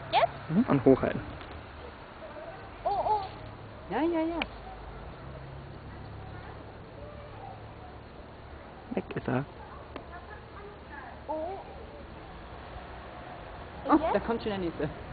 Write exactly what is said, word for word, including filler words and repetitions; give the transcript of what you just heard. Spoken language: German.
Jetzt? Mhm. Und hochhalten. Oh, oh. Ja, ja, ja. Weg ist er. Oh. Oh, Und da jetzt? kommt schon der nächste.